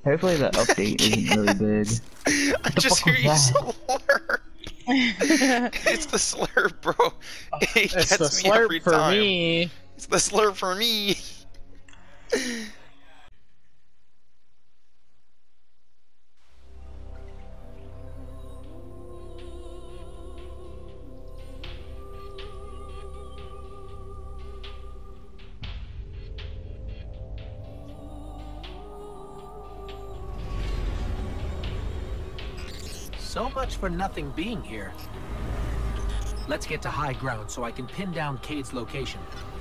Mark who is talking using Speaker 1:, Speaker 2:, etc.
Speaker 1: Hopefully the update isn't really big.
Speaker 2: I
Speaker 1: the
Speaker 2: just
Speaker 1: fuck
Speaker 2: hear
Speaker 1: was
Speaker 2: you slur. It's the slur, bro. It
Speaker 3: It's the
Speaker 2: gets me every
Speaker 3: slurp for
Speaker 2: time.
Speaker 3: me.
Speaker 2: It's the slur for me.
Speaker 4: So much for nothing being here. Let's get to high ground so I can pin down Cade's location.